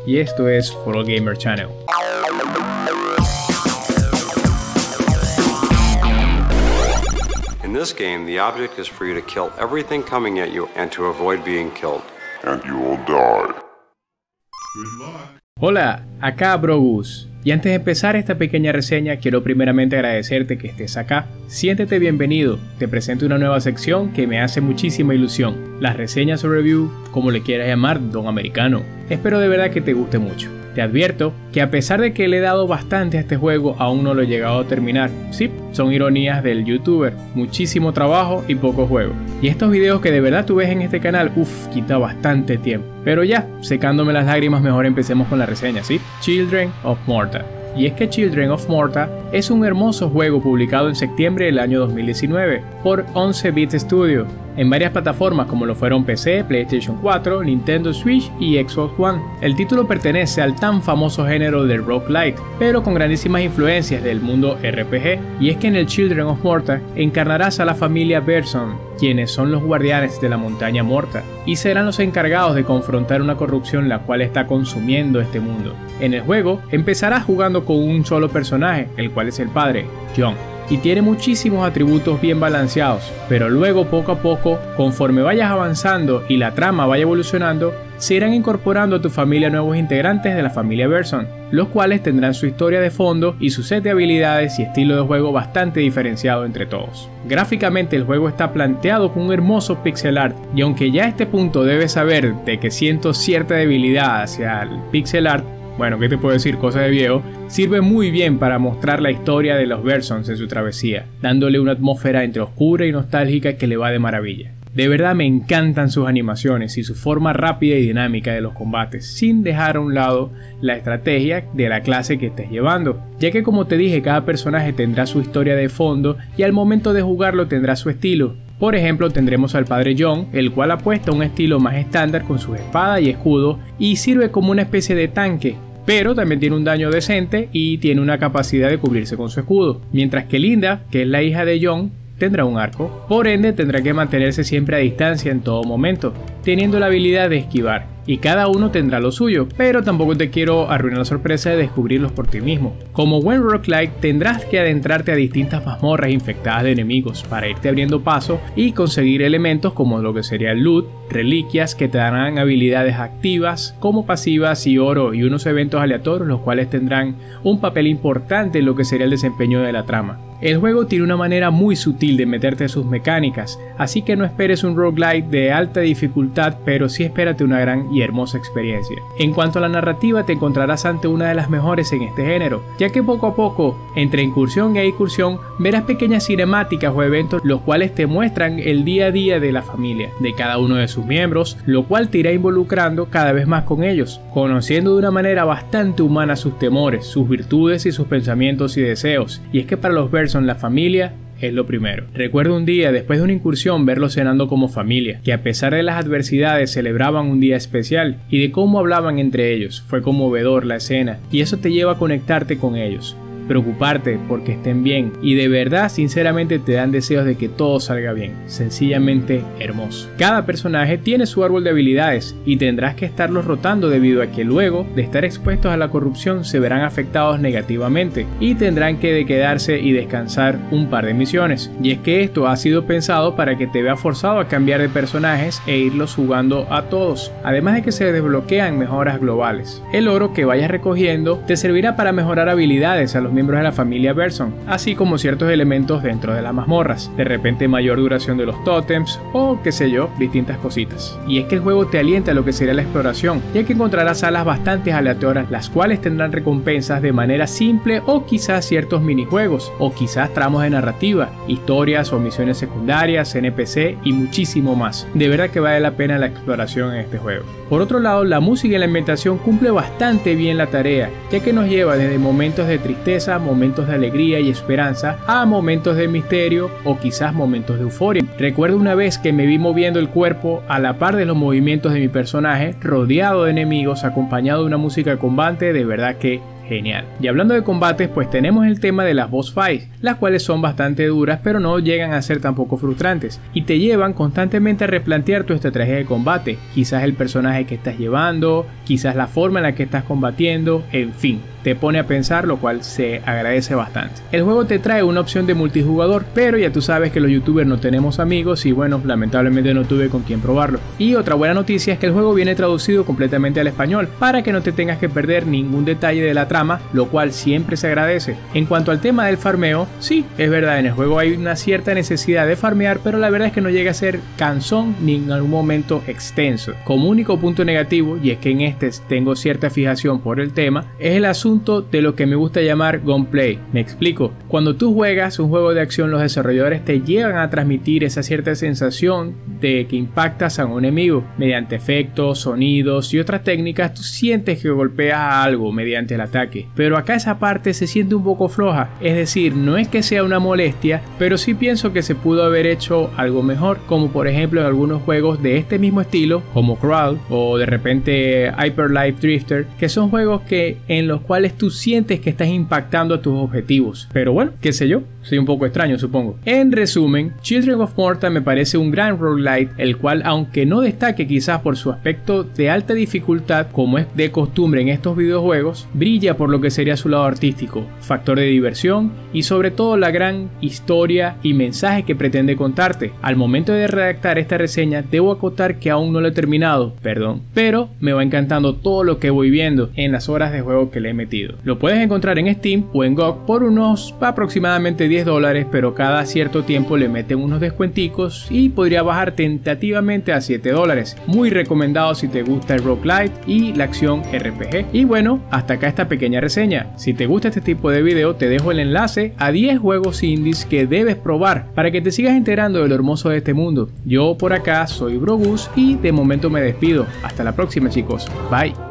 y esto es For All Gamer Channel. In this game, the object is for you to kill everything coming at you and to avoid being killed. And you will die. Hola, acá Brogus. Y antes de empezar esta pequeña reseña, quiero primeramente agradecerte que estés acá. Siéntete bienvenido, te presento una nueva sección que me hace muchísima ilusión, las reseñas o review, como le quieras llamar, don americano. Espero de verdad que te guste mucho. Te advierto que a pesar de que le he dado bastante a este juego, aún no lo he llegado a terminar. Sí, son ironías del youtuber, muchísimo trabajo y poco juego. Y estos videos que de verdad tú ves en este canal, quita bastante tiempo. Pero ya, secándome las lágrimas, mejor empecemos con la reseña, ¿sí? Children of Morta. Y es que Children of Morta es un hermoso juego publicado en septiembre del año 2019 por 11-Bit Studio en varias plataformas como lo fueron PC, PlayStation 4, Nintendo Switch y Xbox One. El título pertenece al tan famoso género del roguelite, pero con grandísimas influencias del mundo RPG, y es que en el Children of Morta encarnarás a la familia Berson, quienes son los guardianes de la montaña Morta, y serán los encargados de confrontar una corrupción la cual está consumiendo este mundo. En el juego empezarás jugando con un solo personaje, el cual es el padre, John, y tiene muchísimos atributos bien balanceados, pero luego poco a poco, conforme vayas avanzando y la trama vaya evolucionando, se irán incorporando a tu familia nuevos integrantes de la familia Berson, los cuales tendrán su historia de fondo y su set de habilidades y estilo de juego bastante diferenciado entre todos. Gráficamente el juego está planteado con un hermoso pixel art, y aunque ya a este punto debes saber de que siento cierta debilidad hacia el pixel art, bueno, ¿qué te puedo decir? Cosa de viejo. Sirve muy bien para mostrar la historia de los Bersons en su travesía, dándole una atmósfera entre oscura y nostálgica que le va de maravilla. De verdad me encantan sus animaciones y su forma rápida y dinámica de los combates, sin dejar a un lado la estrategia de la clase que estés llevando, ya que como te dije, cada personaje tendrá su historia de fondo y al momento de jugarlo tendrá su estilo. Por ejemplo, tendremos al padre John, el cual apuesta a un estilo más estándar con su espada y escudo y sirve como una especie de tanque, pero también tiene un daño decente y tiene una capacidad de cubrirse con su escudo, mientras que Linda, que es la hija de John, tendrá un arco, por ende tendrá que mantenerse siempre a distancia en todo momento, teniendo la habilidad de esquivar, y cada uno tendrá lo suyo, pero tampoco te quiero arruinar la sorpresa de descubrirlos por ti mismo. Como buen roguelike tendrás que adentrarte a distintas mazmorras infectadas de enemigos para irte abriendo paso y conseguir elementos como lo que sería el loot, reliquias que te darán habilidades activas como pasivas y oro y unos eventos aleatorios los cuales tendrán un papel importante en lo que sería el desempeño de la trama. El juego tiene una manera muy sutil de meterte sus mecánicas, así que no esperes un roguelite de alta dificultad, pero sí espérate una gran y hermosa experiencia. En cuanto a la narrativa, te encontrarás ante una de las mejores en este género, ya que poco a poco, entre incursión e incursión, verás pequeñas cinemáticas o eventos los cuales te muestran el día a día de la familia, de cada uno de sus miembros, lo cual te irá involucrando cada vez más con ellos, conociendo de una manera bastante humana sus temores, sus virtudes y sus pensamientos y deseos. Y es que para los Berson la familia es lo primero. Recuerdo un día, después de una incursión, verlos cenando como familia, que a pesar de las adversidades celebraban un día especial, y de cómo hablaban entre ellos. Fue conmovedor la escena, y eso te lleva a conectarte con ellos, preocuparte porque estén bien, y de verdad sinceramente te dan deseos de que todo salga bien. Sencillamente hermoso. Cada personaje tiene su árbol de habilidades y tendrás que estarlos rotando debido a que luego de estar expuestos a la corrupción se verán afectados negativamente y tendrán que quedarse y descansar un par de misiones. Y es que esto ha sido pensado para que te veas forzado a cambiar de personajes e irlos jugando a todos, además de que se desbloquean mejoras globales. El oro que vayas recogiendo te servirá para mejorar habilidades a los miembros de la familia Berson, así como ciertos elementos dentro de las mazmorras, de repente mayor duración de los tótems o qué sé yo, distintas cositas. Y es que el juego te alienta a lo que sería la exploración, ya que encontrarás salas bastante aleatorias, las cuales tendrán recompensas de manera simple o quizás ciertos minijuegos, o quizás tramos de narrativa, historias o misiones secundarias, NPC y muchísimo más. De verdad que vale la pena la exploración en este juego. Por otro lado, la música y la ambientación cumple bastante bien la tarea, ya que nos lleva desde momentos de tristeza, momentos de alegría y esperanza, a momentos de misterio o quizás momentos de euforia. Recuerdo una vez que me vi moviendo el cuerpo a la par de los movimientos de mi personaje, rodeado de enemigos, acompañado de una música de combate de verdad que genial. Y hablando de combates, pues tenemos el tema de las boss fights, las cuales son bastante duras pero no llegan a ser tampoco frustrantes y te llevan constantemente a replantear tu estrategia de combate, quizás el personaje que estás llevando, quizás la forma en la que estás combatiendo, en fin, te pone a pensar, lo cual se agradece bastante. El juego te trae una opción de multijugador, pero ya tú sabes que los youtubers no tenemos amigos y bueno, lamentablemente no tuve con quién probarlo. Y otra buena noticia es que el juego viene traducido completamente al español para que no te tengas que perder ningún detalle de la trama, lo cual siempre se agradece. En cuanto al tema del farmeo, sí, es verdad, en el juego hay una cierta necesidad de farmear, pero la verdad es que no llega a ser cansón ni en algún momento extenso. Como único punto negativo, y es que en este tengo cierta fijación por el tema, es el asunto de lo que me gusta llamar gunplay. Me explico. Cuando tú juegas un juego de acción, los desarrolladores te llevan a transmitir esa cierta sensación de que impactas a un enemigo mediante efectos, sonidos y otras técnicas. Tú sientes que golpeas a algo mediante el ataque, pero acá esa parte se siente un poco floja. Es decir, no es que sea una molestia, pero sí pienso que se pudo haber hecho algo mejor, como por ejemplo en algunos juegos de este mismo estilo, como Crawl o de repente Hyper Light Drifter, que son juegos en los cuales tú sientes que estás impactando a tus objetivos. Pero bueno, qué sé yo, soy un poco extraño supongo. En resumen, Children of Morta me parece un gran roguelite, el cual aunque no destaque quizás por su aspecto de alta dificultad como es de costumbre en estos videojuegos, brilla por lo que sería su lado artístico, factor de diversión y sobre todo la gran historia y mensaje que pretende contarte. Al momento de redactar esta reseña debo acotar que aún no lo he terminado, pero me va encantando todo lo que voy viendo en las horas de juego que le he metido. Lo puedes encontrar en Steam o en GOG por unos aproximadamente $10, pero cada cierto tiempo le meten unos descuenticos y podría bajar tentativamente a $7. Muy recomendado si te gusta el roguelite y la acción RPG. Y bueno, hasta acá esta pequeña reseña. Si te gusta este tipo de video, te dejo el enlace a 10 juegos indies que debes probar para que te sigas enterando de lo hermoso de este mundo. Yo por acá soy Brogus y de momento me despido. Hasta la próxima, chicos. Bye.